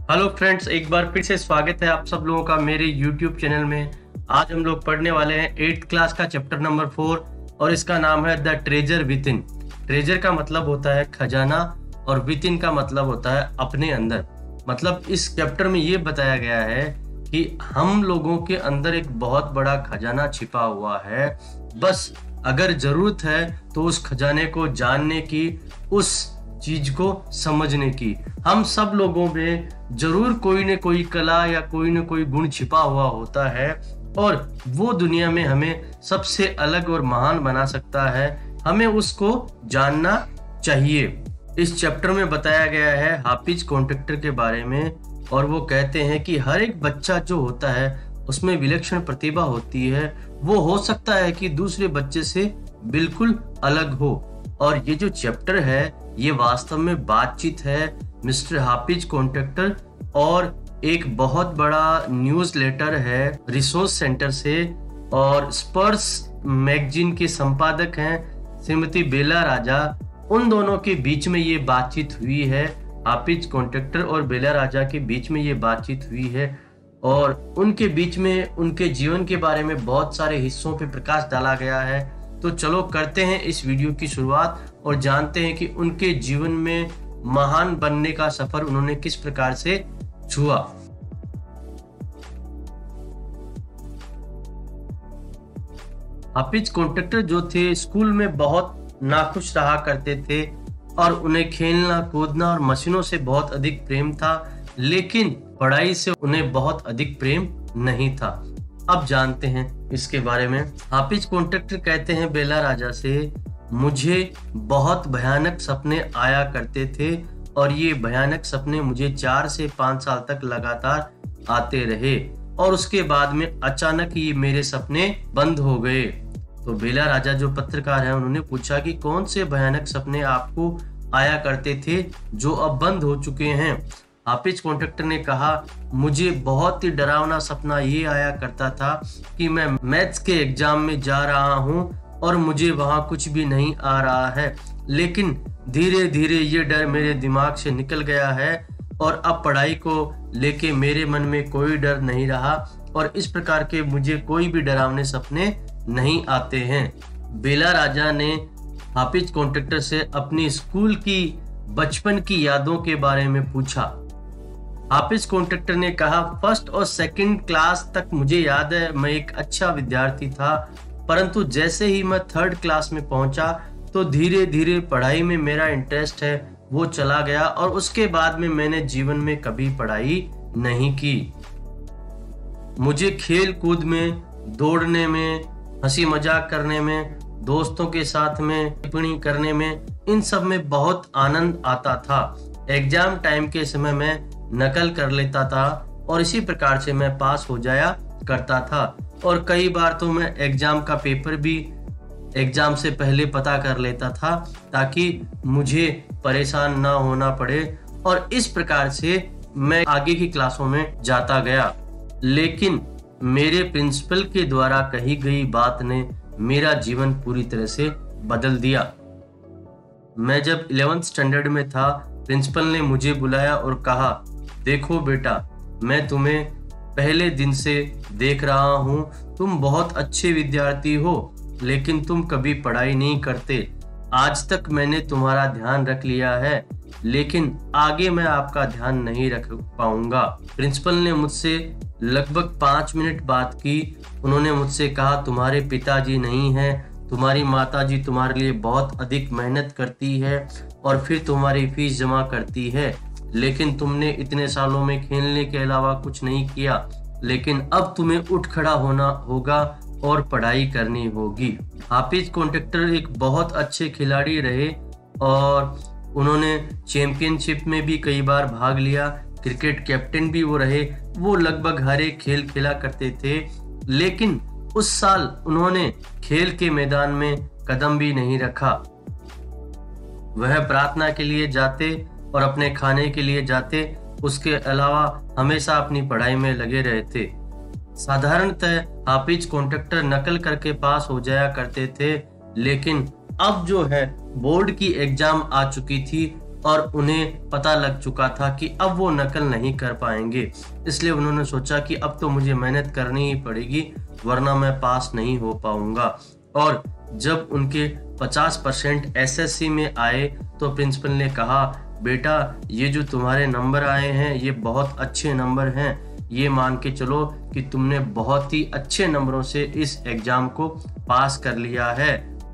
Hello friends, एक बार फिर से स्वागत है आप सब लोगों का मेरे YouTube चैनल में। आज हम लोग पढ़ने वाले हैं 8th क्लास का चैप्टर नंबर 4 और इसका नाम है the treasure within. Treasure का मतलब होता है खजाना और विद इन का मतलब होता है अपने अंदर। मतलब इस चैप्टर में ये बताया गया है कि हम लोगों के अंदर एक बहुत बड़ा खजाना छिपा हुआ है। बस अगर जरूरत है तो उस खजाने को जानने की, उस चीज को समझने की। हम सब लोगों में जरूर कोई न कोई कला या कोई न कोई गुण छिपा हुआ होता है और वो दुनिया में हमें सबसे अलग और महान बना सकता है। हमें उसको जानना चाहिए। इस चैप्टर में बताया गया है हाफिज कॉन्ट्रैक्टर के बारे में और वो कहते हैं कि हर एक बच्चा जो होता है उसमें विलक्षण प्रतिभा होती है। वो हो सकता है कि दूसरे बच्चे से बिल्कुल अलग हो। और ये जो चैप्टर है ये वास्तव में बातचीत है मिस्टर हाफिज कॉन्ट्रैक्टर और एक बहुत बड़ा न्यूज़ लेटर है रिसोर्स सेंटर से। और स्पर्स मैगजीन के संपादक हैं श्रीमती बेला राजा। उन दोनों के बीच में ये बातचीत हुई है। हाफिज कॉन्ट्रैक्टर और बेला राजा के बीच में ये बातचीत हुई है और उनके बीच में उनके जीवन के बारे में बहुत सारे हिस्सों पे प्रकाश डाला गया है। तो चलो करते हैं इस वीडियो की शुरुआत और जानते हैं कि उनके जीवन में महान बनने का सफर उन्होंने किस प्रकार से छुआ। हाफिज कॉन्ट्रैक्टर जो थे स्कूल में बहुत नाखुश रहा करते थे और उन्हें खेलना कूदना और मशीनों से बहुत अधिक प्रेम था, लेकिन पढ़ाई से उन्हें बहुत अधिक प्रेम नहीं था। अब जानते हैं इसके बारे में। हाफिज कॉन्ट्रैक्टर कहते हैं बेला राजा से, मुझे बहुत भयानक सपने आया करते थे और ये भयानक सपने मुझे 4 से 5 साल तक लगातार आते रहे और उसके बाद में अचानक ये मेरे सपने बंद हो गए। तो बेला राजा जो पत्रकार है उन्होंने पूछा कि कौन से भयानक सपने आपको आया करते थे जो अब बंद हो चुके हैं। हाफिज कॉन्ट्रैक्टर ने कहा, मुझे बहुत ही डरावना सपना ये आया करता था कि मैं मैथ्स के एग्जाम में जा रहा हूँ और मुझे वहाँ कुछ भी नहीं आ रहा है, लेकिन धीरे धीरे ये डर मेरे दिमाग से निकल गया है और अब पढ़ाई को लेके मेरे मन में कोई डर नहीं रहा और इस प्रकार के मुझे कोई भी डरावने सपने नहीं आते हैं। बेला राजा ने हाफिज कॉन्ट्रैक्टर से अपनी स्कूल की बचपन की यादों के बारे में पूछा। हाफिज कॉन्ट्रैक्टर ने कहा, फर्स्ट और सेकंड क्लास तक मुझे याद है मैं एक अच्छा विद्यार्थी था, परंतु जैसे ही मैं 3rd क्लास में पहुंचा तो धीरे धीरे पढ़ाई में मेरा इंटरेस्ट है वो चला गया और उसके बाद में मैंने जीवन में कभी पढ़ाई नहीं की। मुझे खेल कूद में, दौड़ने में, हंसी मजाक करने में, दोस्तों के साथ में टिप्पणी करने में, इन सब में बहुत आनंद आता था। एग्जाम टाइम के समय मैं नकल कर लेता था और इसी प्रकार से मैं पास हो जाया करता था और कई बार तो मैं एग्जाम का पेपर भी एग्जाम से पहले पता कर लेता था ताकि मुझे परेशान ना होना पड़े और इस प्रकार से मैं आगे की क्लासों में जाता गया। लेकिन मेरे प्रिंसिपल के द्वारा कही गई बात ने मेरा जीवन पूरी तरह से बदल दिया। मैं जब 11th स्टैंडर्ड में था, प्रिंसिपल ने मुझे बुलाया और कहा, देखो बेटा, मैं तुम्हें पहले दिन से देख रहा हूँ, तुम बहुत अच्छे विद्यार्थी हो लेकिन तुम कभी पढ़ाई नहीं करते। आज तक मैंने तुम्हारा ध्यान रख लिया है लेकिन आगे मैं आपका ध्यान नहीं रख पाऊंगा। प्रिंसिपल ने मुझसे लगभग 5 मिनट बात की। उन्होंने मुझसे कहा, तुम्हारे पिताजी नहीं हैं, तुम्हारी माताजी तुम्हारे लिए बहुत अधिक मेहनत करती है और फिर तुम्हारी फीस जमा करती है, लेकिन तुमने इतने सालों में खेलने के अलावा कुछ नहीं किया, लेकिन अब तुम्हें उठ खड़ा होना होगा और पढ़ाई करनी होगी। हाफिज कॉन्ट्रैक्टर एक बहुत अच्छे खिलाड़ी रहे और उन्होंने चैंपियनशिप में भी कई बार भाग लिया। क्रिकेट कैप्टन भी वो रहे। वो लगभग हर एक खेल खेला करते थे, लेकिन उस साल उन्होंने खेल के मैदान में कदम भी नहीं रखा। वह प्रार्थना के लिए जाते और अपने खाने के लिए जाते, उसके अलावा हमेशा अपनी पढ़ाई में लगे रहते। साधारणतः हाफिज कॉन्ट्रैक्टर नकल करके पास हो जाया करते थे, लेकिन अब जो है बोर्ड की एग्जाम आ चुकी थी और उन्हें पता लग चुका था कि अब वो नकल नहीं कर पाएंगे। इसलिए उन्होंने सोचा कि अब तो मुझे मेहनत करनी ही पड़ेगी, वरना मैं पास नहीं हो पाऊंगा। और जब उनके 50% एसएससी में आए तो प्रिंसिपल ने कहा, बेटा ये जो तुम्हारे नंबर आए हैं ये बहुत अच्छे नंबर हैं, ये मान के चलो कि तुमने बहुत ही अच्छे नंबरों से इस एग्जाम को पास कर लिया है।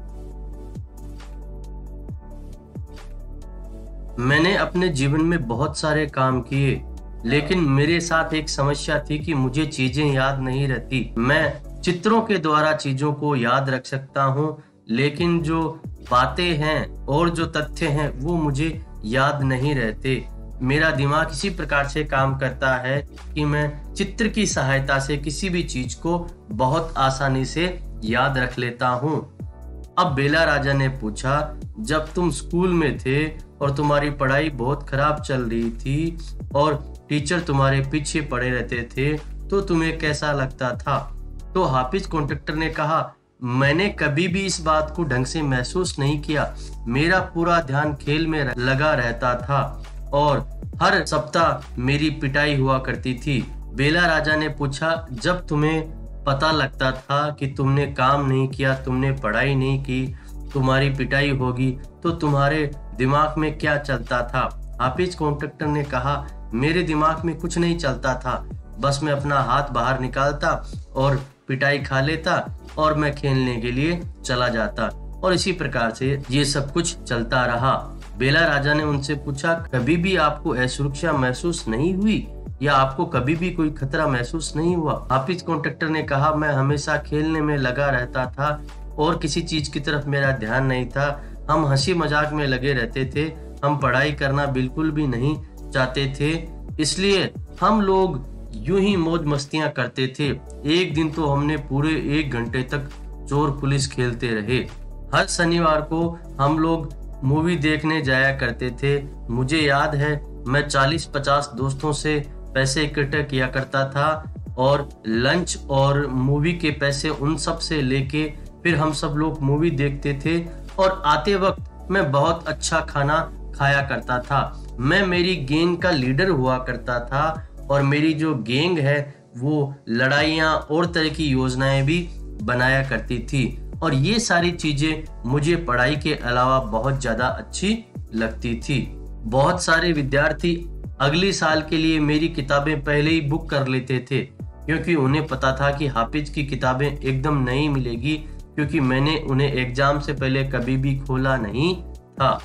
मैंने अपने जीवन में बहुत सारे काम किए, लेकिन मेरे साथ एक समस्या थी कि मुझे चीजें याद नहीं रहती। मैं चित्रों के द्वारा चीजों को याद रख सकता हूँ, लेकिन जो बातें हैं और जो तथ्य हैं वो मुझे याद नहीं रहते। मेरा दिमाग इसी प्रकार से काम करता है कि मैं चित्र की सहायता से किसी भी चीज को बहुत आसानी से याद रख लेता हूँ। अब बेला राजा ने पूछा, जब तुम स्कूल में थे और तुम्हारी पढ़ाई बहुत खराब चल रही थी और टीचर तुम्हारे पीछे पड़े रहते थे तो तुम्हें कैसा लगता था? तो हाफिज कॉन्ट्रैक्टर ने कहा, मैंने कभी भी इस बात को ढंग से महसूस नहीं किया। मेरा पूरा ध्यान खेल में लगा रहता था और हर सप्ताह मेरी पिटाई हुआ करती थी। बेला राजा ने पूछा, जब तुम्हें पता लगता था कि तुमने काम नहीं किया, तुमने पढ़ाई नहीं की, तुम्हारी पिटाई होगी, तो तुम्हारे दिमाग में क्या चलता था? हाफिज कॉन्ट्रैक्टर ने कहा, मेरे दिमाग में कुछ नहीं चलता था, बस मैं अपना हाथ बाहर निकालता और पिटाई खा लेता और मैं खेलने के लिए चला जाता, और इसी प्रकार से ये सब कुछ चलता रहा। बेला राजा ने उनसे पूछा, कभी भी आपको असुरक्षा महसूस नहीं हुई या आपको कभी भी कोई खतरा महसूस नहीं हुआ? हाफिज कॉन्ट्रैक्टर ने कहा, मैं हमेशा खेलने में लगा रहता था और किसी चीज की तरफ मेरा ध्यान नहीं था। हम हंसी मजाक में लगे रहते थे, हम पढ़ाई करना बिल्कुल भी नहीं चाहते थे, इसलिए हम लोग यूं ही मौज मस्तियां करते थे। एक दिन तो हमने पूरे 1 घंटे तक चोर पुलिस खेलते रहे। हर शनिवार को हम लोग मूवी देखने जाया करते थे। मुझे याद है मैं 40-50 दोस्तों से पैसे इकट्ठे किया करता था और लंच और मूवी के पैसे उन सब से लेके फिर हम सब लोग मूवी देखते थे और आते वक्त मैं बहुत अच्छा खाना खाया करता था। मैं मेरी गैंग का लीडर हुआ करता था और मेरी जो गैंग है वो लड़ाइयाँ और तरह की योजनाएं भी बनाया करती थी, और ये सारी चीजें मुझे पढ़ाई के अलावा बहुत ज्यादा अच्छी लगती थी। बहुत सारे विद्यार्थी अगले साल के लिए मेरी किताबें पहले ही बुक कर लेते थे, क्योंकि उन्हें पता था कि हाफिज की किताबें एकदम नहीं मिलेगी, क्योंकि मैंने उन्हें एग्जाम से पहले कभी भी खोला नहीं था।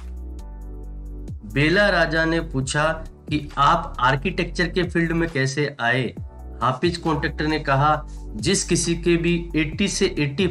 बेला राजा ने पूछा कि आप आर्किटेक्चर के फील्ड में कैसे आए? हाफिज कॉन्ट्रैक्टर ने कहा, जिस किसी के भी 80 से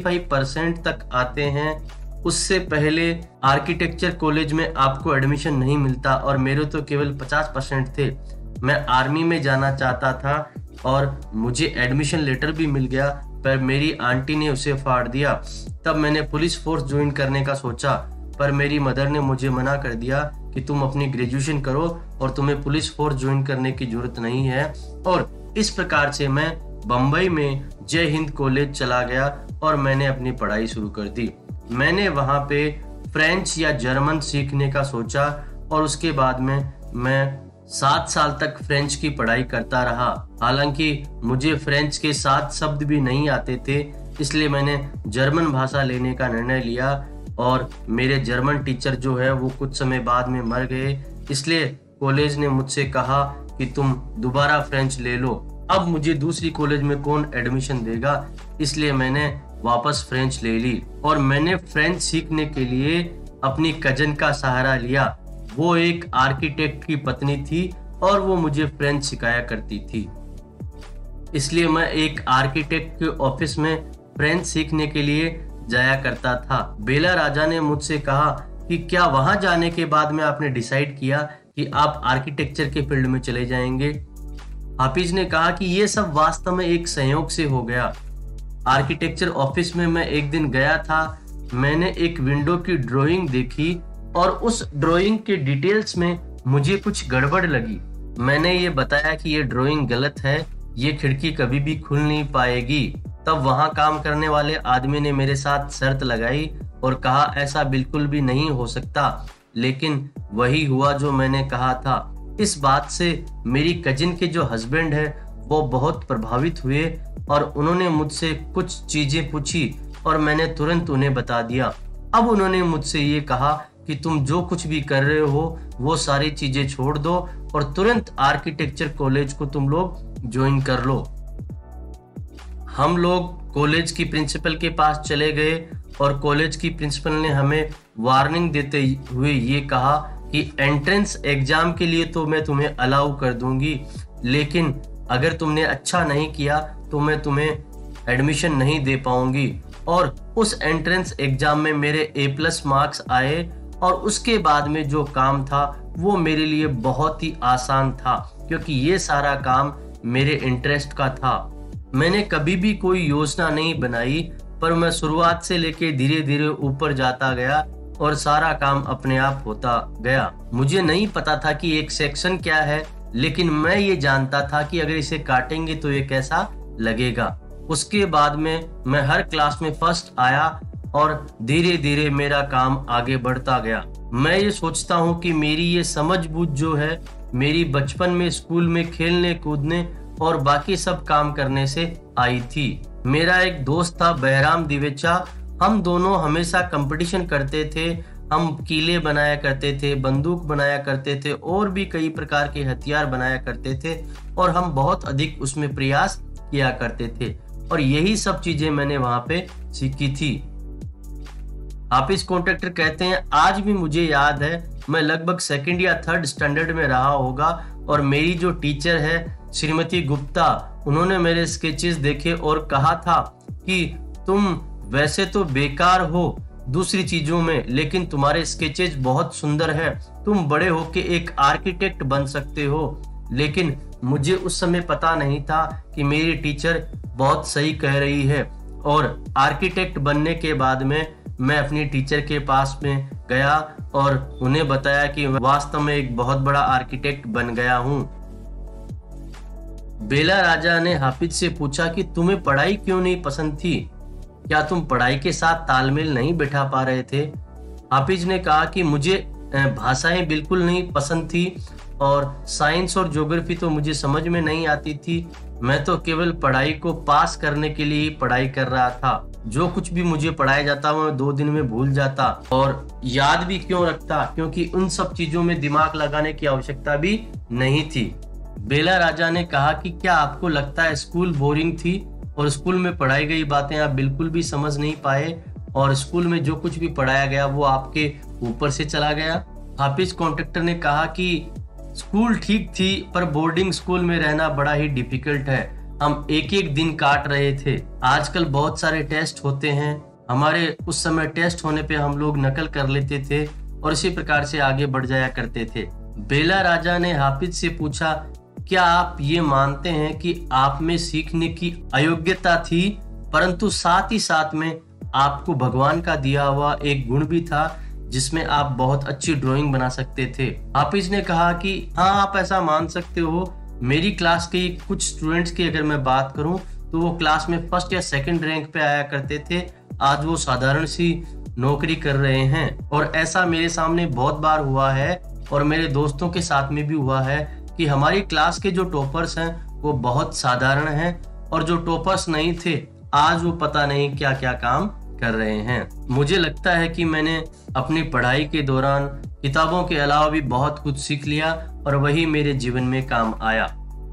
85% तक आते हैं, उससे पहले आर्किटेक्चर कॉलेज में आपको एडमिशन नहीं मिलता, और मेरे तो केवल 50% थे। मैं आर्मी में जाना चाहता था और मुझे एडमिशन लेटर भी मिल गया, पर मेरी आंटी ने उसे फाड़ दिया। तब मैंने पुलिस फोर्स ज्वाइन करने का सोचा, पर मेरी मदर ने मुझे मना कर दिया कि तुम अपनी ग्रेजुएशन करो और तुम्हें पुलिस फोर्स ज्वाइन करने की जरूरत नहीं है। और इस प्रकार से मैं बम्बई में जय हिंद कॉलेज चला गया और मैंने अपनी पढ़ाई शुरू कर दी। मैंने वहाँ पे फ्रेंच या जर्मन सीखने का सोचा और उसके बाद में मैं 7 साल तक फ्रेंच की पढ़ाई करता रहा। हालांकि मुझे फ्रेंच के 7 शब्द भी नहीं आते थे, इसलिए मैंने जर्मन भाषा लेने का निर्णय लिया, और मेरे जर्मन टीचर जो है वो कुछ समय बाद में मर गए, इसलिए कॉलेज ने मुझसे कहा कि तुम दोबारा फ्रेंच ले लो। अब मुझे दूसरी कॉलेज में कौन एडमिशन देगा, इसलिए मैंने वापस फ्रेंच ले ली और मैंने फ्रेंच सीखने के लिए अपनी कजन का सहारा लिया। वो एक आर्किटेक्ट की पत्नी थी और वो मुझे फ्रेंच सिखाया करती थी, इसलिए मैं एक आर्किटेक्ट के ऑफिस में फ्रेंच सीखने के लिए जाया करता था। बेला राजा ने मुझसे कहा कि क्या वहां जाने के बाद में आपने डिसाइड किया कि आप आर्किटेक्चर के फील्ड में चले जाएंगे? हाफिज ने कहा कि ये सब वास्तव में एक संयोग से हो गया। आर्किटेक्चर ऑफिस में मैं एक दिन गया था, मैंने एक विंडो की ड्राइंग देखी और उस ड्राइंग के डिटेल्स में मुझे कुछ गड़बड़ लगी। मैंने ये बताया कि ये ड्राइंग गलत है, ये खिड़की कभी भी खुल नहीं पाएगी। तब वहां काम करने वाले आदमी ने मेरे साथ शर्त लगाई और कहा ऐसा बिल्कुल भी नहीं हो सकता, लेकिन वही हुआ जो मैंने कहा था। इस बात से मेरी कजिन के जो हस्बैंड है वो बहुत प्रभावित हुए और उन्होंने मुझसे कुछ चीजें पूछी और मैंने तुरंत उन्हें बता दिया। अब उन्होंने मुझसे ये कहा कि तुम जो कुछ भी कर रहे हो वो सारी चीजें छोड़ दो और तुरंत आर्किटेक्चर कॉलेज को तुम लोग ज्वाइन कर लो। हम लोग कॉलेज की प्रिंसिपल के पास चले गए और कॉलेज की प्रिंसिपल ने हमें वार्निंग देते हुए ये कहा कि एंट्रेंस एग्जाम के लिए तो मैं तुम्हें अलाउ कर दूंगी, लेकिन अगर तुमने अच्छा नहीं किया तो मैं तुम्हें एडमिशन नहीं दे पाऊंगी। और उस एंट्रेंस एग्जाम में मेरे A+ मार्क्स आए और उसके बाद में जो काम था वो मेरे लिए बहुत ही आसान था, क्योंकि ये सारा काम मेरे इंटरेस्ट का था। मैंने कभी भी कोई योजना नहीं बनाई, पर मैं शुरुआत से लेके धीरे धीरे ऊपर जाता गया और सारा काम अपने आप होता गया। मुझे नहीं पता था कि एक सेक्शन क्या है, लेकिन मैं ये जानता था कि अगर इसे काटेंगे तो ये कैसा लगेगा। उसके बाद में मैं हर क्लास में फर्स्ट आया और धीरे धीरे मेरा काम आगे बढ़ता गया। मैं ये सोचता हूँ कि मेरी ये समझबूझ जो है मेरी बचपन में स्कूल में खेलने कूदने और बाकी सब काम करने से आई थी। मेरा एक दोस्त था बहराम दिवेचा, हम दोनों हमेशा कंपटीशन करते थे। हम किले बनाया करते थे, बंदूक बनाया करते थे और भी कई प्रकार के हथियार बनाया करते थे और हम बहुत अधिक उसमें प्रयास किया करते थे और यही सब चीजें मैंने वहां पे सीखी थी। हाफिज कॉन्ट्रैक्टर कहते हैं आज भी मुझे याद है, मैं लगभग 2nd या 3rd स्टैंडर्ड में रहा होगा और मेरी जो टीचर है श्रीमती गुप्ता, उन्होंने मेरे स्केचेस देखे और कहा था कि तुम वैसे तो बेकार हो दूसरी चीजों में, लेकिन तुम्हारे स्केचेस बहुत सुंदर है, तुम बड़े होके एक आर्किटेक्ट बन सकते हो। लेकिन मुझे उस समय पता नहीं था कि मेरी टीचर बहुत सही कह रही है और आर्किटेक्ट बनने के बाद में मैं अपनी टीचर के पास में गया और उन्हें बताया कि वास्तव में एक बहुत बड़ा आर्किटेक्ट बन गया हूँ। बेला राजा ने हाफिज से पूछा कि तुम्हें पढ़ाई क्यों नहीं पसंद थी, क्या तुम पढ़ाई के साथ तालमेल नहीं बैठा पा रहे थे? हाफिज ने कहा कि मुझे भाषाएं बिल्कुल नहीं पसंद थी और साइंस और ज्योग्राफी तो मुझे समझ में नहीं आती थी। मैं तो केवल पढ़ाई को पास करने के लिए ही पढ़ाई कर रहा था। जो कुछ भी मुझे पढ़ाया जाता मैं 2 दिन में भूल जाता और याद भी क्यों रखता, क्योंकि उन सब चीजों में दिमाग लगाने की आवश्यकता भी नहीं थी। बेला राजा ने कहा कि क्या आपको लगता है स्कूल बोरिंग थी और स्कूल में पढ़ाई गई बातें आप बिल्कुल भी समझ नहीं पाए और स्कूल में जो कुछ भी पढ़ाया गया वो आपके ऊपर से चला गया? हाफिज कॉन्ट्रैक्टर ने कहा कि स्कूल ठीक थी, पर बोर्डिंग स्कूल में रहना बड़ा ही डिफिकल्ट है। हम एक एक दिन काट रहे थे। आजकल बहुत सारे टेस्ट होते हैं, हमारे उस समय टेस्ट होने पे हम लोग नकल कर लेते थे और इसी प्रकार से आगे बढ़ जाया करते थे। बेला राजा ने हाफिज से पूछा, क्या आप ये मानते हैं कि आप में सीखने की अयोग्यता थी, परंतु साथ ही साथ में आपको भगवान का दिया हुआ एक गुण भी था जिसमें आप बहुत अच्छी ड्राइंग बना सकते थे? हाफिज ने कहा कि हाँ, आप ऐसा मान सकते हो। मेरी क्लास के कुछ स्टूडेंट्स की अगर मैं बात करूं तो वो क्लास में 1st या 2nd रैंक पे आया करते थे, आज वो साधारण सी नौकरी कर रहे हैं। और ऐसा मेरे सामने बहुत बार हुआ है और मेरे दोस्तों के साथ में भी हुआ है कि हमारी क्लास के जो टॉपर्स हैं वो बहुत साधारण हैं और जो टॉपर्स नहीं थे आज वो पता नहीं क्या क्या काम कर रहे हैं। मुझे लगता है कि मैंने अपनी पढ़ाई के दौरान किताबों के अलावा भी बहुत कुछ सीख लिया और वही मेरे जीवन में काम आया।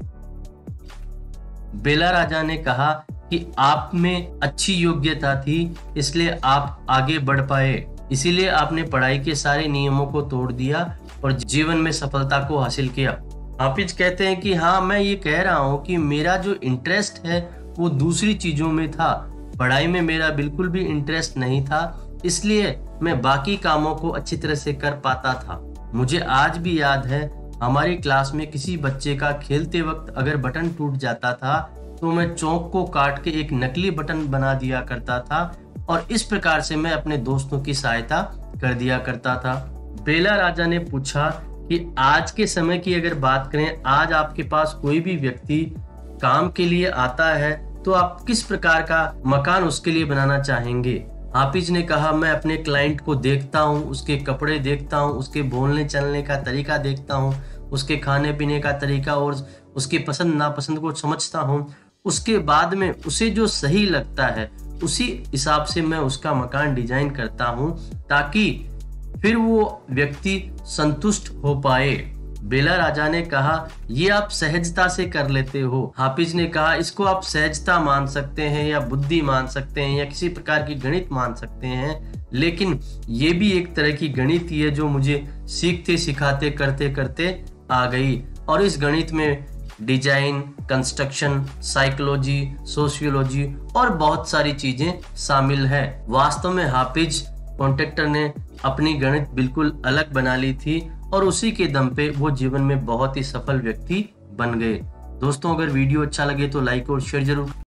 बेला राजा ने कहा कि आप में अच्छी योग्यता थी, इसलिए आप आगे बढ़ पाए, इसीलिए आपने पढ़ाई के सारे नियमों को तोड़ दिया और जीवन में सफलता को हासिल किया। हाफिज कहते हैं कि हाँ, मैं ये कह रहा हूँ कि मेरा जो इंटरेस्ट है वो दूसरी चीजों में था, पढ़ाई में मेरा बिल्कुल भी इंटरेस्ट नहीं था, इसलिए मैं बाकी कामों को अच्छी तरह से कर पाता था। मुझे आज भी याद है, हमारी क्लास में किसी बच्चे का खेलते वक्त अगर बटन टूट जाता था तो मैं चौक को काट के एक नकली बटन बना दिया करता था और इस प्रकार से मैं अपने दोस्तों की सहायता कर दिया करता था। बेला राजा ने पूछा कि आज के समय की अगर बात करें, आज आपके पास कोई भी व्यक्ति काम के लिए आता है तो आप किस प्रकार का मकान उसके लिए बनाना चाहेंगे? हाफिज ने कहा, मैं अपने क्लाइंट को देखता हूँ, उसके कपड़े देखता हूँ, उसके बोलने चलने का तरीका देखता हूँ, उसके खाने पीने का तरीका और उसकी पसंद नापसंद को समझता हूँ। उसके बाद में उसे जो सही लगता है उसी हिसाब से मैं उसका मकान डिजाइन करता हूँ, ताकि फिर वो व्यक्ति संतुष्ट हो पाए। बेला राजा ने कहा, ये आप सहजता से कर लेते हो। हाफिज ने कहा, इसको आप सहजता मान सकते हैं या बुद्धि मान सकते हैं या किसी प्रकार की गणित मान सकते हैं, लेकिन ये भी एक तरह की गणित ही है जो मुझे सीखते सिखाते करते करते आ गई। और इस गणित में डिजाइन, कंस्ट्रक्शन, साइकोलॉजी, सोशियोलॉजी और बहुत सारी चीजें शामिल है। वास्तव में हाफिज कॉन्ट्रैक्टर ने अपनी गणित बिल्कुल अलग बना ली थी और उसी के दम पे वो जीवन में बहुत ही सफल व्यक्ति बन गए। दोस्तों, अगर वीडियो अच्छा लगे तो लाइक और शेयर जरूर